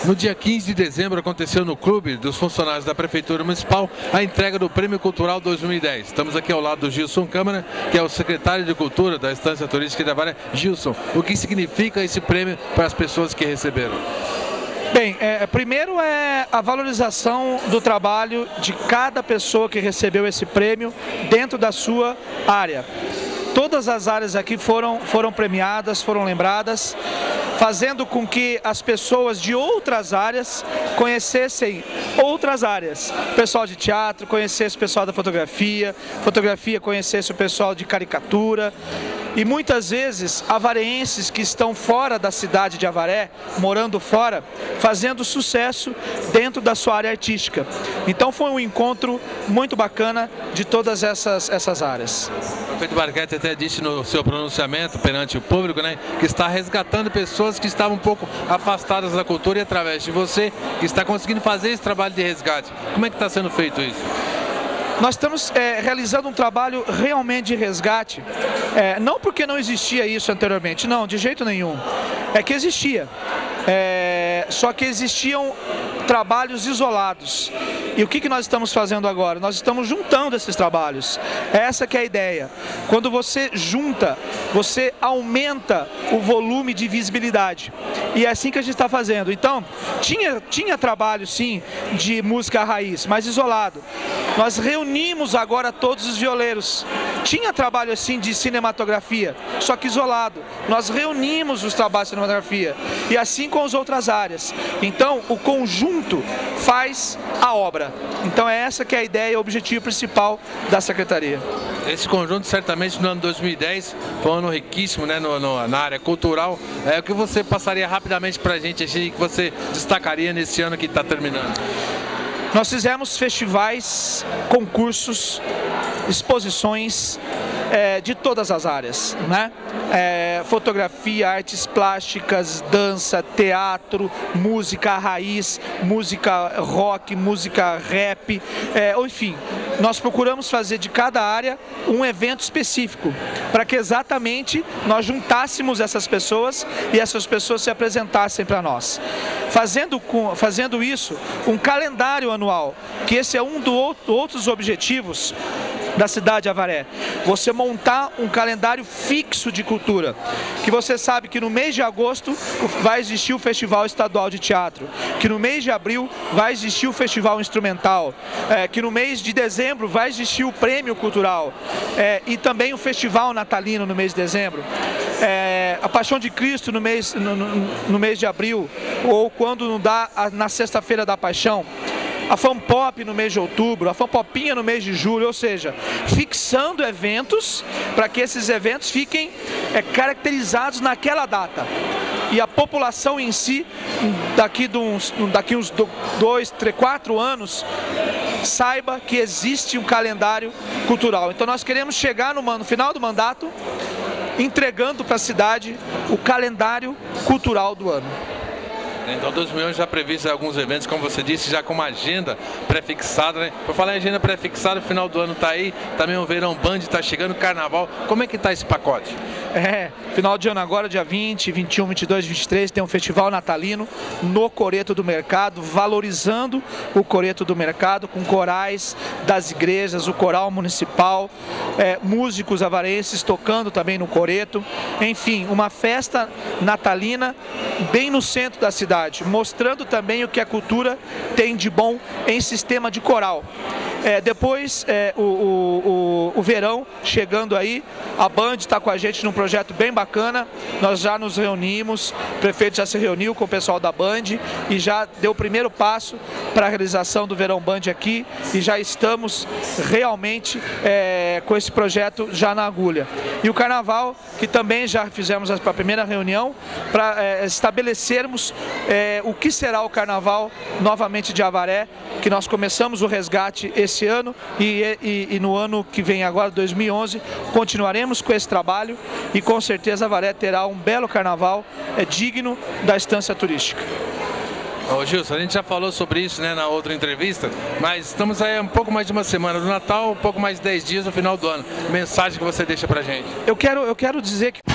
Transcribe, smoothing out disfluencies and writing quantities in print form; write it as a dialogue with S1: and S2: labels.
S1: No dia 15 de dezembro aconteceu no Clube dos Funcionários da Prefeitura Municipal a entrega do Prêmio Cultural 2010. Estamos aqui ao lado do Gilson Câmara, que é o secretário de Cultura da Estância Turística de Avaré. Gilson, o que significa esse prêmio para as pessoas que receberam?
S2: Bem, primeiro é a valorização do trabalho de cada pessoa que recebeu esse prêmio dentro da sua área. Todas as áreas aqui foram premiadas, foram lembradas, fazendo com que as pessoas de outras áreas conhecessem outras áreas. O pessoal de teatro conhecesse o pessoal da fotografia, fotografia conhecesse o pessoal de caricatura. E muitas vezes avareenses que estão fora da cidade de Avaré, morando fora, fazendo sucesso dentro da sua área artística. Então foi um encontro muito bacana de todas essas áreas.
S1: O prefeito Barquete até disse no seu pronunciamento perante o público, né, que está resgatando pessoas que estavam um pouco afastadas da cultura e através de você que está conseguindo fazer esse trabalho de resgate. Como é que está sendo feito isso?
S2: Nós estamos realizando um trabalho realmente de resgate, não porque não existia isso anteriormente, não, de jeito nenhum. É que existia, só que existiam trabalhos isolados. E o que nós estamos fazendo agora? Nós estamos juntando esses trabalhos. Essa que é a ideia. Quando você junta, você aumenta o volume de visibilidade. E é assim que a gente está fazendo. Então, tinha trabalho sim de música raiz, mas isolado. Nós reunimos agora todos os violeiros. Tinha trabalho assim de cinematografia, só que isolado. Nós reunimos os trabalhos de cinematografia. E assim com as outras áreas. Então, o conjunto faz a obra. Então é essa que é a ideia e o objetivo principal da Secretaria.
S1: Esse conjunto certamente no ano 2010 foi um ano riquíssimo, né, na área cultural. O que você passaria rapidamente para a gente, assim, que você destacaria nesse ano que está terminando?
S2: Nós fizemos festivais, concursos, exposições de todas as áreas, né? Fotografia, artes plásticas, dança, teatro, música raiz, música rock, música rap, enfim, nós procuramos fazer de cada área um evento específico, para que exatamente nós juntássemos essas pessoas e essas pessoas se apresentassem para nós. Fazendo isso, um calendário anual, que esse é um dos outros objetivos da cidade de Avaré. Você montar um calendário fixo de cultura, que você sabe que no mês de agosto vai existir o Festival Estadual de Teatro, que no mês de abril vai existir o Festival Instrumental, que no mês de dezembro vai existir o Prêmio Cultural, e também o Festival Natalino no mês de dezembro. A Paixão de Cristo no mês de abril, ou quando não dá, na sexta-feira da Paixão. A Fanpop no mês de outubro, a Fanpopinha no mês de julho, ou seja, fixando eventos para que esses eventos fiquem caracterizados naquela data. E a população em si, daqui uns 2, 3, 4 anos, saiba que existe um calendário cultural. Então nós queremos chegar no final do mandato entregando para a cidade o calendário cultural do ano.
S1: Então 2011 já previsto alguns eventos, como você disse, já com uma agenda pré-fixada, né? Por falar em agenda pré-fixada, o final do ano está aí, também o Verão Band está chegando, Carnaval. Como é que está esse pacote?
S2: Final de ano agora, dia 20, 21, 22, 23, tem um festival natalino no Coreto do Mercado, valorizando o Coreto do Mercado, com corais das igrejas, o coral municipal, músicos avarenses tocando também no Coreto. Enfim, uma festa natalina bem no centro da cidade, mostrando também o que a cultura tem de bom em sistema de coral. Depois, o verão chegando aí, a Band está com a gente num projeto bem bacana, nós já nos reunimos, o prefeito já se reuniu com o pessoal da Band e já deu o primeiro passo para a realização do Verão Band aqui e já estamos realmente com esse projeto já na agulha. E o Carnaval, que também já fizemos a primeira reunião para estabelecermos o que será o Carnaval novamente de Avaré, que nós começamos o resgate esse ano e no ano que vem agora, 2011, continuaremos com esse trabalho e com certeza Avaré terá um belo Carnaval digno da Estância Turística.
S1: Ô Gilson, a gente já falou sobre isso, né, na outra entrevista, mas estamos aí um pouco mais de uma semana do Natal, um pouco mais de 10 dias no final do ano. Mensagem que você deixa pra gente?
S2: Eu quero dizer que